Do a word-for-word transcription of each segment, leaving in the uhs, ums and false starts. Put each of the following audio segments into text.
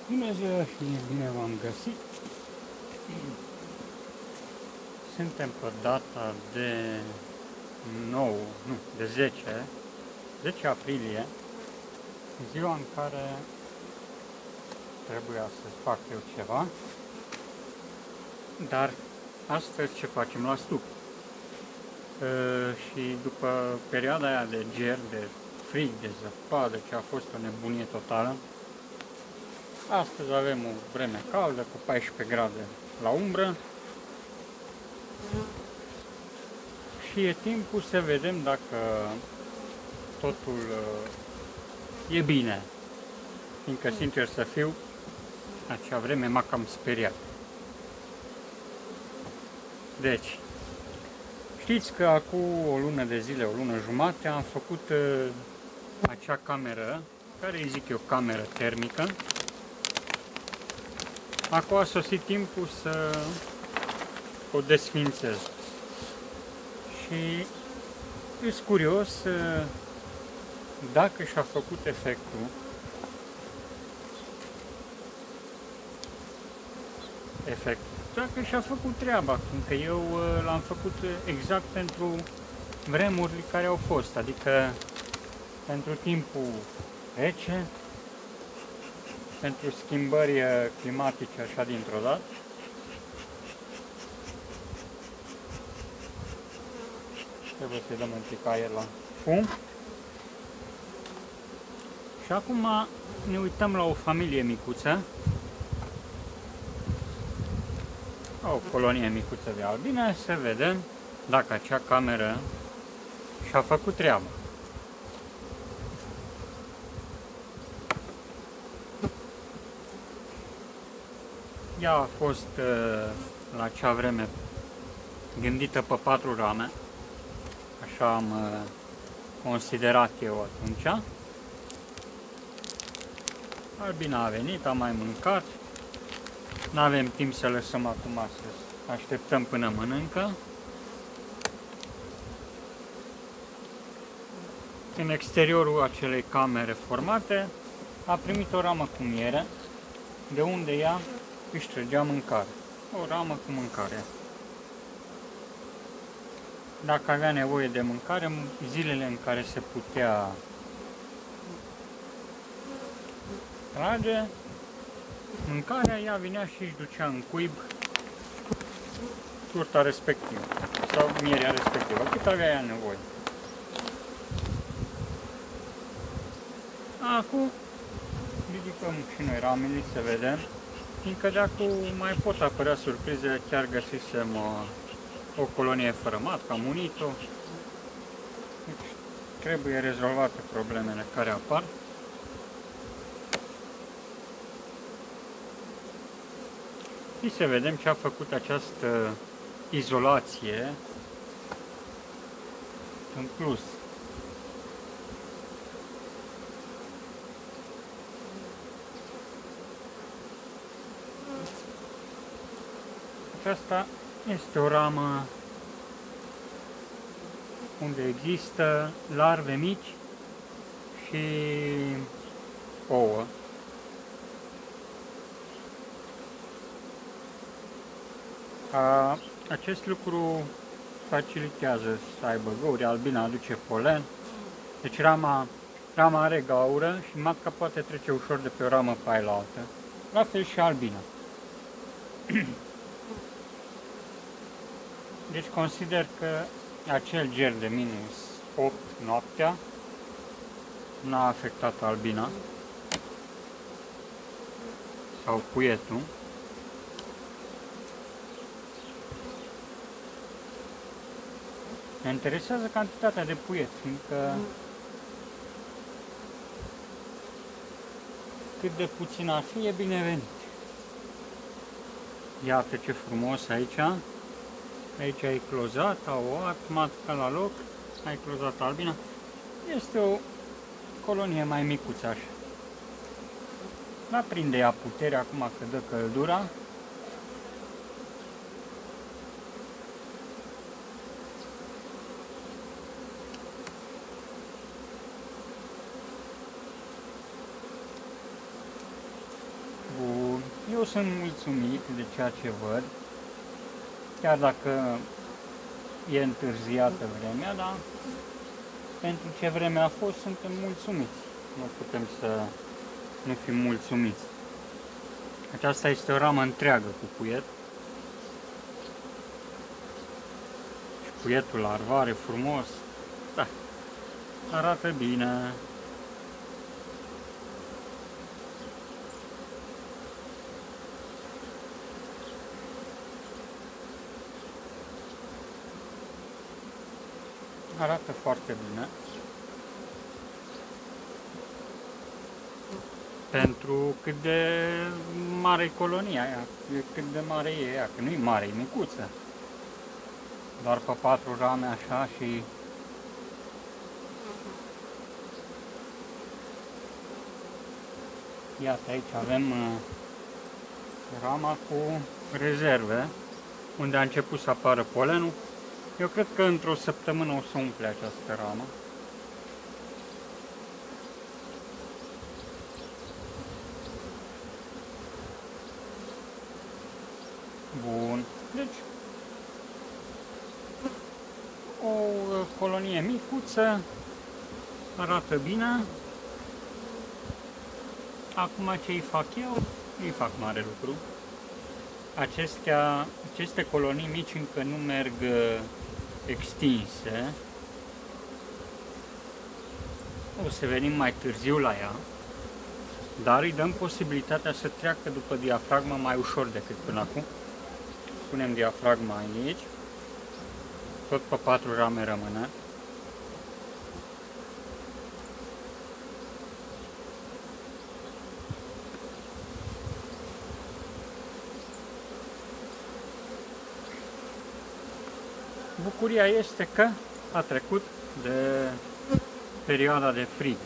Bună ziua și bine v-am găsit! Suntem pe data de nouă, nu, de zece, zece aprilie, ziua în care trebuia să fac eu ceva, dar astăzi ce facem la stup? E, și după perioada aia de ger, de frig, de zăpadă, ce a fost o nebunie totală, astăzi avem o vreme caldă, cu paisprezece grade la umbră și e timpul să vedem dacă totul e bine, fiindcă, sincer să fiu, acea vreme m-a cam speriat. Deci, știți că acum o lună de zile, o lună jumate, am făcut uh, acea cameră, care îi zic eu cameră termică. Acum a sosit timpul să o desfințez. Și sunt curios uh, dacă și-a făcut efectul. Efectul. Dacă și-a făcut treaba, fiindcă eu uh, l-am făcut exact pentru vremurile care au fost, adică pentru timpul rece, pentru schimbări climatice așa dintr-o dată. Trebuie să-i dăm un pic aer la fum. Și acum ne uităm la o familie micuță, o colonie micuță de albine, să vedem dacă acea cameră și-a făcut treaba. Ea a fost la acea vreme gândită pe patru rame, așa am considerat eu atunci. Albina a venit, a mai mâncat, nu avem timp să lăsăm acum să așteptăm până mănâncă. În exteriorul acelei camere formate a primit o ramă cu miere, de unde ea își trăgea mâncare. O ramă cu mâncare. Dacă avea nevoie de mâncare, zilele în care se putea trage mâncarea, ea vinea și își ducea în cuib turta respectivă sau mierea respectivă, cât avea ea nevoie. Acum ridicăm și noi ramele să vedem, fiindcă de acum mai pot apărea surprize, chiar găsisem o, o colonie fără matcă, am unit-o, deci trebuie rezolvate problemele care apar. Și să vedem ce a făcut această izolație în plus. Aceasta este o ramă unde există larve mici și ouă. A, acest lucru facilitează să aibă găuri, albina aduce polen, deci rama, rama are gaură și matca poate trece ușor de pe o ramă pe aia la altă. La fel și albina. Deci consider că acel ger de minus opt noaptea n-a afectat albina sau puietul. Ne interesează cantitatea de puiet, fiindcă cât de puțin ar fi, e binevenit. Iată ce frumos aici. Aici ai clozat, au luat matca la loc, ai clozat albina. Este o colonie mai micuță așa. La prinde ea putere acum că dă căldura. Eu sunt mulțumit de ceea ce văd, chiar dacă e întârziată vremea, dar pentru ce vreme a fost, suntem mulțumiți. Nu putem să nu fim mulțumiți. Aceasta este o ramă întreagă cu puiet. Și puietul larvare frumos. Da, arată bine. Arată foarte bine. Pentru cât de mare e colonia aia, cât de mare e ea, că nu e mare, e micuță. Doar pe patru rame așa și... Iată, aici avem uh, rama cu rezerve, unde a început să apară polenul. Eu cred că într-o săptămână o să umple această ramă. Bun. Deci, o colonie micuță, arată bine. Acum ce îi fac eu? Îi fac mare lucru. Acestea, aceste colonii mici încă nu merg extinse. O să venim mai târziu la ea, dar îi dăm posibilitatea să treacă după diafragma mai ușor decât până acum. Punem diafragma aici, tot pe patru rame rămâne. Bucuria este că a trecut de perioada de frig.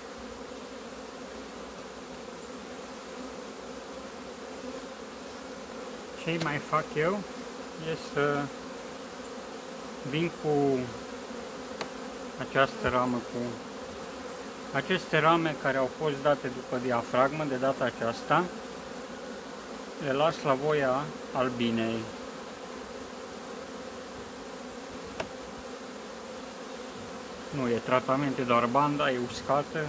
Ce mai fac eu este să vin cu această ramă, cu aceste rame care au fost date după diafragmă. De data aceasta le las la voia albinei. Nu e tratament, e doar banda, e uscată.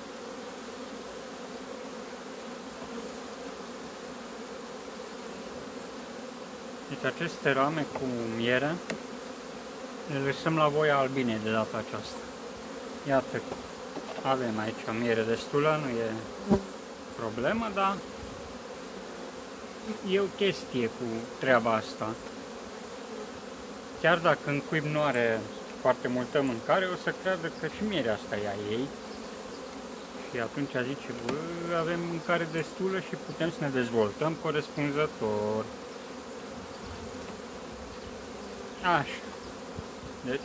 Deci aceste rame cu miere le lăsăm la voia albinei de data aceasta. Iată, avem aici miere destulă, nu e problemă, dar e o chestie cu treaba asta. Chiar dacă în cuib nu are foarte multă mâncare, o să creadă că și mierea asta e a ei. Și atunci zice, bă, avem mâncare destulă și putem să ne dezvoltăm corespunzător. Așa. Deci,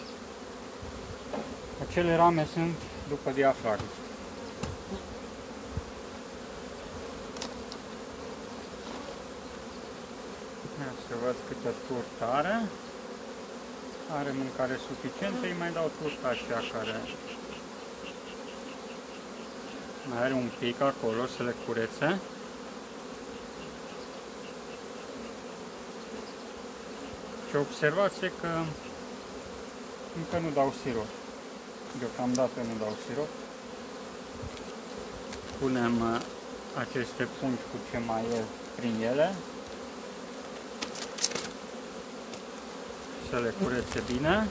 acele rame sunt după diafragmă. Ia să văd câte turtă are. Are mâncare suficientă, îi mai dau turta aceea care mai are un pic acolo, să le curețe. Și observați că încă nu dau sirop. Deocamdată nu dau sirop. Punem aceste pungi cu ce mai e prin ele. Să le curețe bine.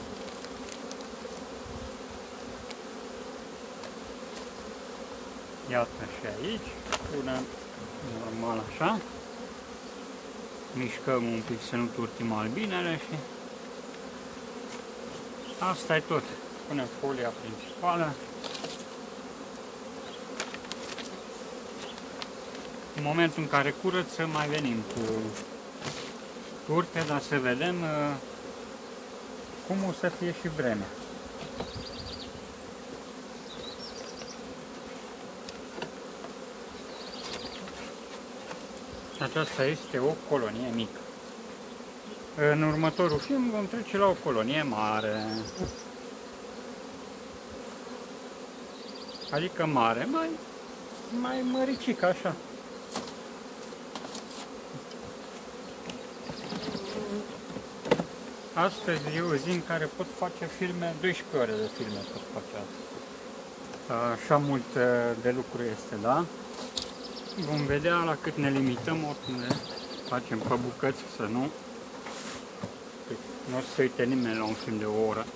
Iată și aici. Punem normal așa. Mișcăm un pic să nu turtim albinele și asta e tot. Punem folia principală. În momentul în care curăță mai venim cu turte, dar să vedem cum o să fie și vremea. Aceasta este o colonie mică. În următorul film vom trece la o colonie mare. Adică mare, mai, mai măricică așa. astăzi e o zi în care pot face filme, doisprezece ore de filme pot face astăzi. Așa mult de lucru este, da? Vom vedea la cât ne limităm, oricum ne facem pe bucăți, să nu. Nu o să se uite nimeni la un film de o oră.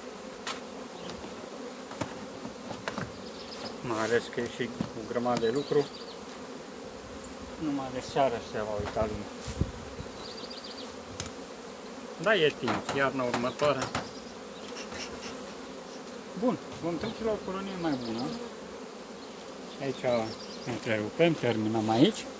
Mai ales că e și o grămadă de lucru. Numai de seară se va uita lumea. Da, e timp, iarna următoare. Bun, vom trece la o colonie mai bună. Aici întrerupem, terminăm aici.